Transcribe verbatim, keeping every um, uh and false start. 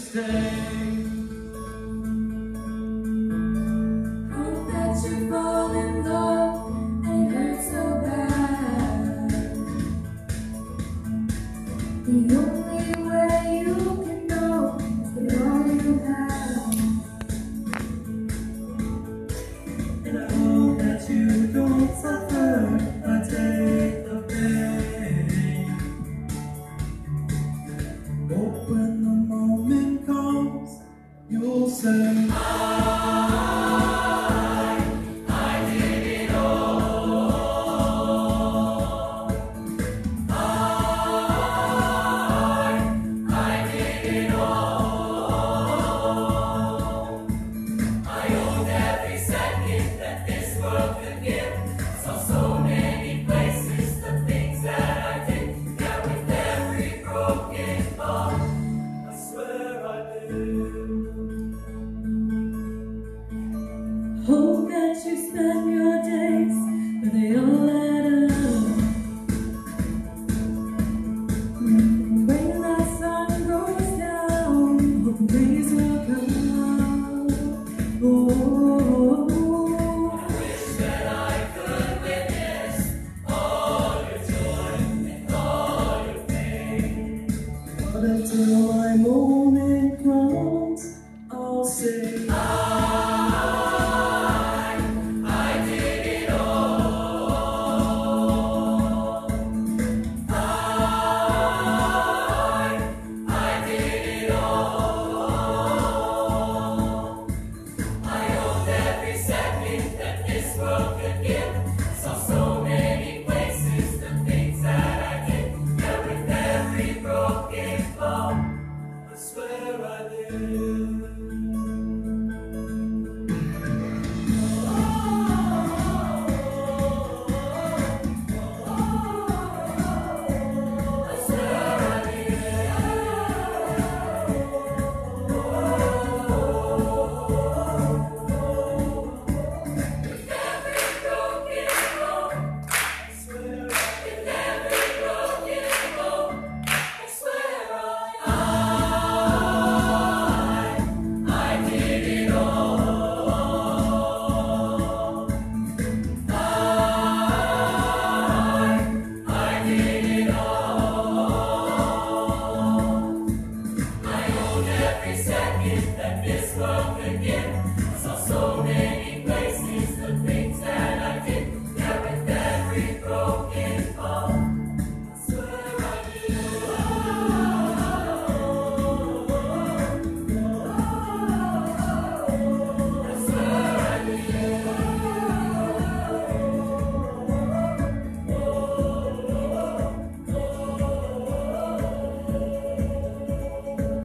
stay. Hope that you fall in love and it hurts so bad. The only way you can know is that all you have. And I hope that you don't suffer or take the pain. Hope when the moment comes, you'll say, I, I did it all. I, I did it all. I owed every second that this world could give. Saw so many places, the things that I did. Yeah, with every broken bone, I swear I did. Hope that you spend your days where they all add up. When the sun goes down, hope the breeze will come. Oh, I wish that I could witness all your joy and all your pain. But until my moment comes, I'll say, I